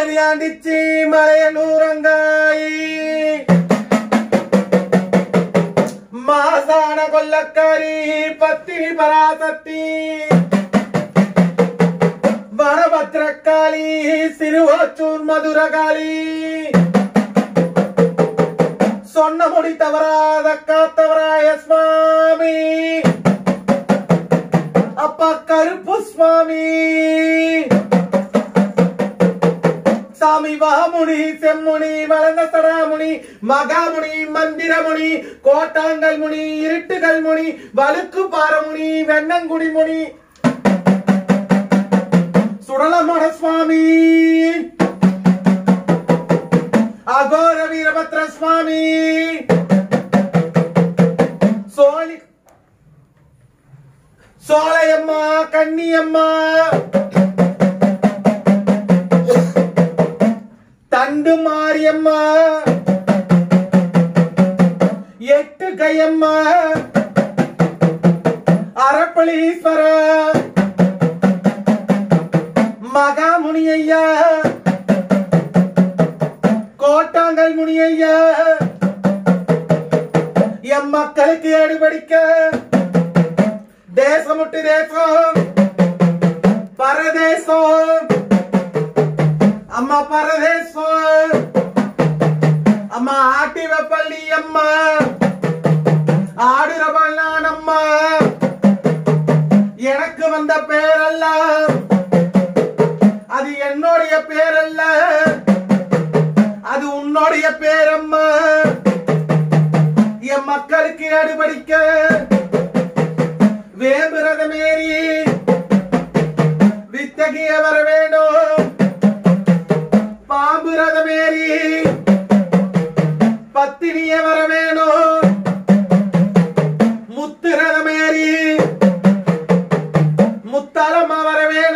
மஞ்சனியாண்டிச்சி மலையனூரங்காய் மாசான கொல்லக்காரி பத்தினி பராசக்தி வனபத்ரகாளி சிறுவாச்சூர் மதுரகாளி சொன்ன முடி தவறாத காத்தவராய சுவாமி அப்பா கருப்பு சுவாமி சாமி வாமுனி செம்முனி வளர்ந்த சடாமுனி மகாமுனி மந்திரமுனி கோட்டாங்கல் முனி இருட்டுகள் முனி வழுக்கு பாரமுனி வெண்ணங்குடி முனி சுடலமட சுவாமி அகோர வீரபத்ர சுவாமி சோலையம்மா கன்னியம்மா தண்டு மாரியம்மா எட்டு கையம்மா அரப்பளீஸ்வர மகாமுனியையா கோட்டாங்கல் முனியையா எம் மக்களுக்கு ஏடுபடிக்க தேசம் விட்டு தேசம் பரதேசம் அம்மா பரதேசம் அம்மா ஆட்டிவப்பள்ளி அம்மா ஆடுறவள்ளான் அம்மா எனக்கு வந்த பேரல்ல அது என்னுடைய பேரல்ல அது உன்னுடைய பேரம்மா என் மக்களுக்கு ஏடுபடிக்க வேம்புரதமேறி வித்தகிய வர வேண்டும் பாம்புரதமேறி பத்தினிய வர வேணும் முத்துரதமேறி முத்தாலம்மா வர வேணும்